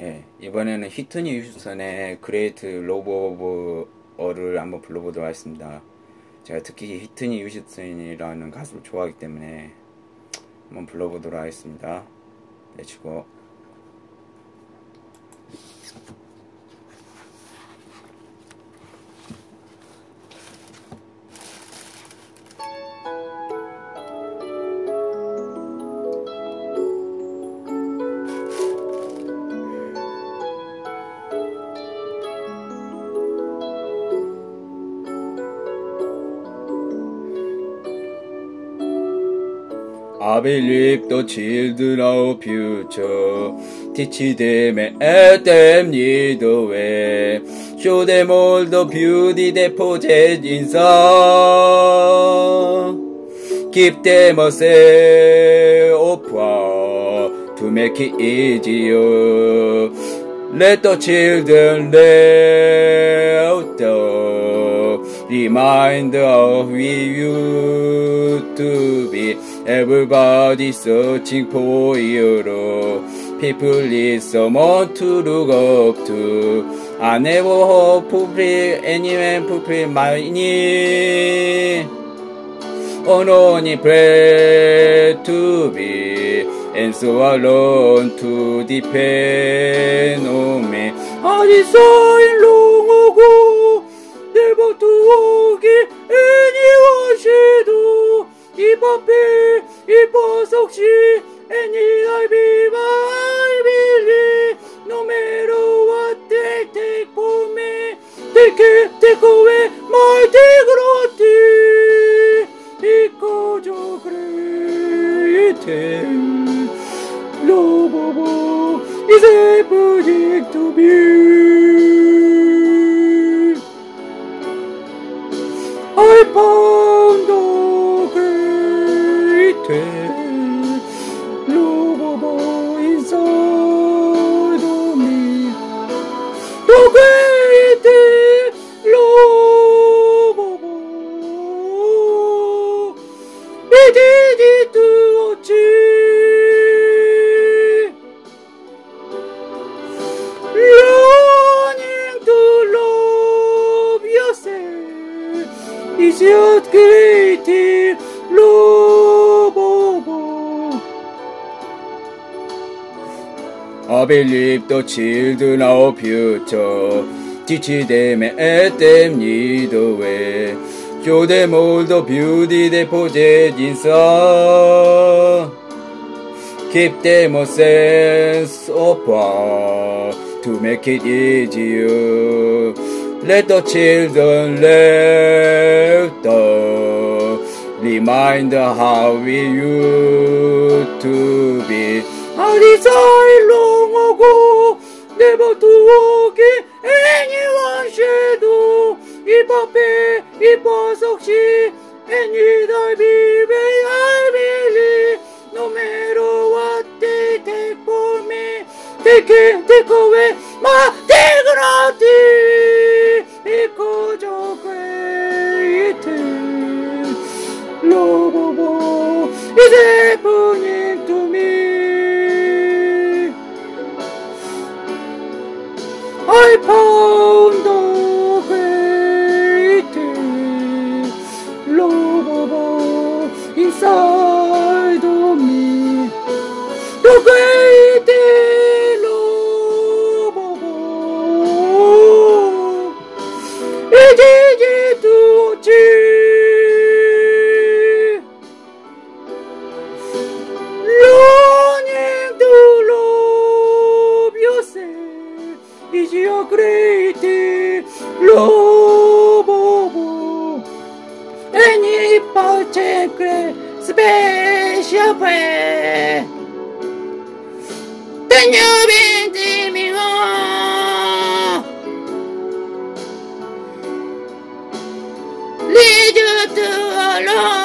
예, 이번에는 히트니 휴스턴의 그레이트 로브 오브 어를 한번 불러보도록 하겠습니다. 제가 특히 히트니 휴스턴이라는 가수를 좋아하기 때문에 한번 불러보도록 하겠습니다. 내치고 I believe the children of future. Teach them and them lead the way. Show them all the beauty they possess inside. Give them a sense of power to make it easier. Let the children live the reminder of we used to be. Everybody searching for a hero. People need someone to look up to. I never hope to fulfill anyone fulfill my need. Only pray to be, and so alone to depend on me. I decided long ago never to walk in anyone's shadow. If I fail, if I succeed, and if I believe, no matter what they take from me, they can't take away my dignity. Because of great love of all is happening to me. I found the love of all inside of me. The great love of all, it is to achieve. Learning to love yourself is your great love of all. I believe the children of future. Teach them and them lead the way. Show them all the beauty they possess inside. Give them a sense of power to make it easier. Let the children live the reminder how we used to be. I decided long ago never to walk in anyone's shadow. If I fail, if I succeed, and if I believe, no matter what they take from me, they can't take away my dignity. Because of great love of all is happening to me. I found the great love of all inside of me. The great love of all, it is to achieve. Learning to love yourself is your great love of all. And if I take a special prayer, then you've been dreaming on. Lead you to alone.